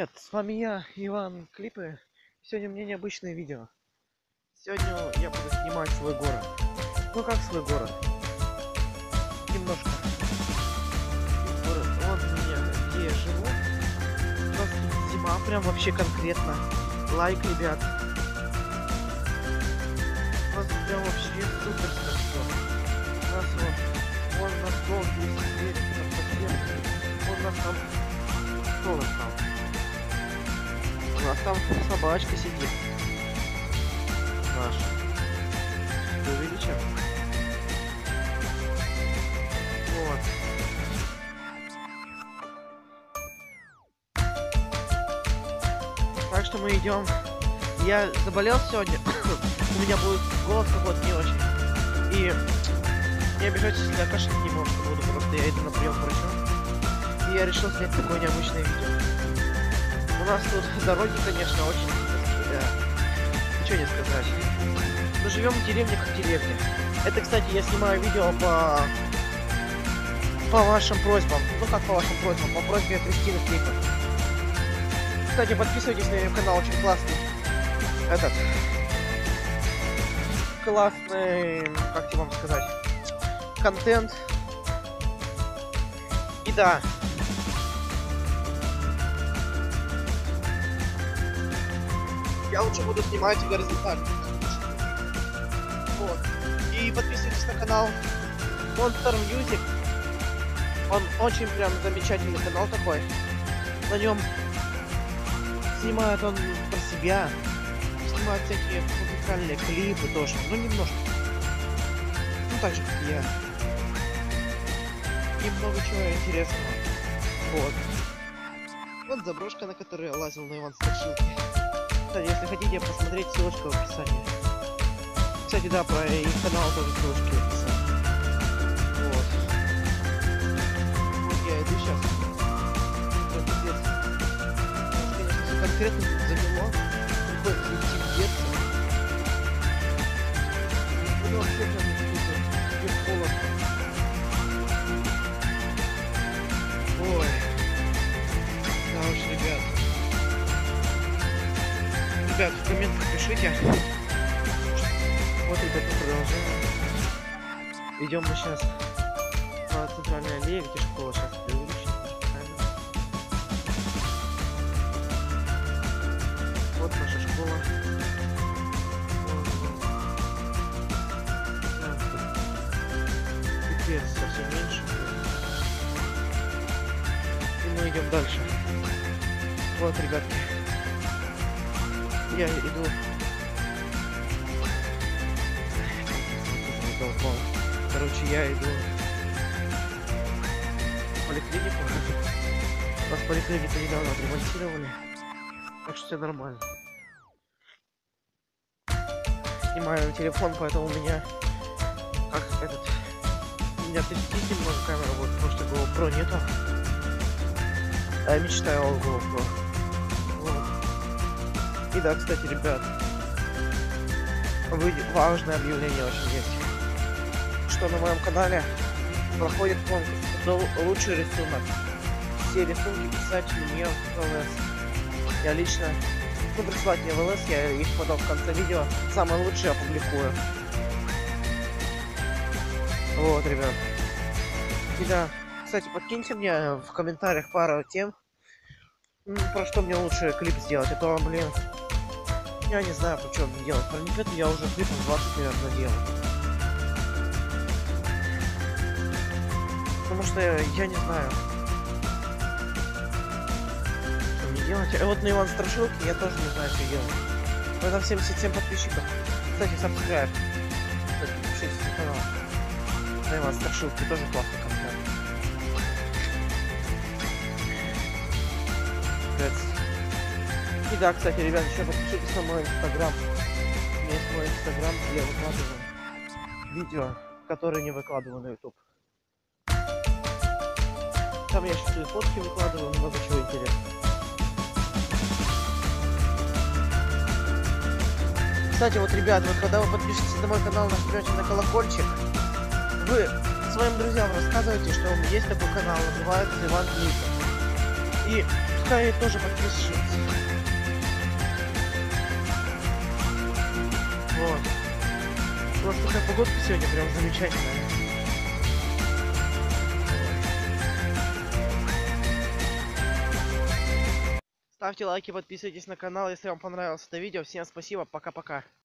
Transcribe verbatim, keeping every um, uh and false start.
Привет, с вами я, Иван Клипы. Сегодня у меня необычное видео. Сегодня я буду снимать свой город. Ну как свой город? Немножко. Город. Вот у меня, где я живу. У нас тут зима, прям вообще конкретно. Лайк, ребят. У нас прям вообще супер хорошо. У нас вот, вон на стол есть дверь, вон у нас там, что у нас там? У нас там собачка сидит. Наша. Увеличим. Вот. Так что мы идем. Я заболел сегодня. У меня будет голос какой-то не очень. И не обижайтесь, если я кашлять немножко буду, просто я иду на прием к врачу. И я решил снять такое необычное видео. У нас тут дороги, конечно, очень такие, да. Ничего не сказать. Мы живем в деревне как деревня. Это, кстати, я снимаю видео по по вашим просьбам. Ну как по вашим просьбам? По просьбе Кристины Клипы. Кстати, подписывайтесь на ее канал, очень классный. Этот классный, как тебе вам сказать, контент. И да. Я лучше буду снимать горизонтально. Вот. И подписывайтесь на канал Monster Music. Он очень прям замечательный канал такой. На нем снимает он про себя. Снимает всякие музыкальные клипы тоже. Ну немножко. Ну так же как и я. И много чего интересного. Вот. Вот заброшка, на которой я лазил на Иван Страшилке. Если хотите посмотреть, ссылочка в описании. Кстати, да, про их канал тоже ссылочки в описании. Вот. Вот я иду сейчас. Это пипец. Нас, конечно, все конкретно тут замело. Приходится идти где-то. Это вообще прям не холодно. Ой. Да уж, ребят. Ребят, в комментах пишите. Вот, ребят, мы продолжаем. Идем мы сейчас по центральной аллее, где школа сейчас увеличится. Вот наша школа. Пипец, совсем меньше. И мы идем дальше. Вот, ребятки. Я иду. Короче, я иду в поликлинику. У нас поликлинику недавно отремонтировали. Так что все нормально. Снимаю телефон, поэтому у меня как этот. У меня тридцать немного камера будет, потому что GoPro нету. А я мечтаю о GoPro. И да, кстати, ребят, важное объявление очень есть, что на моем канале проходит конкурс на лучший рисунок. Все рисунки писать мне в ЛС. Я лично, ну, прислать мне в ЛС, я их потом в конце видео самые лучшие опубликую. Вот, ребят. И да, кстати, подкиньте мне в комментариях пару тем, про что мне лучше клип сделать, а то, блин, я не знаю, про что мне делать. Про Никиту я уже клипов двадцать, наверное, делал. Потому что я не знаю, что мне делать. А вот на Иван Страшилке я тоже не знаю, что делать. У меня семьдесят семь подписчиков. Кстати, subscribe. Подпишитесь на канал. На Иван Страшилке тоже классный контент. И да, кстати, ребят, еще подпишитесь на мой инстаграм. У меня есть мой инстаграм, где я выкладываю видео, которые не выкладываю на ютуб. Там я сейчас и фотки выкладываю, много чего интересного. Кстати, вот, ребят, вот когда вы подпишетесь на мой канал, нажмете на колокольчик, вы своим друзьям рассказывайте, что у меня есть такой канал, называется Иван Клипы. И пускай тоже подписываются. Вот. У нас такая погодка сегодня прям замечательная. Ставьте лайки, подписывайтесь на канал, если вам понравилось это видео. Всем спасибо, пока-пока.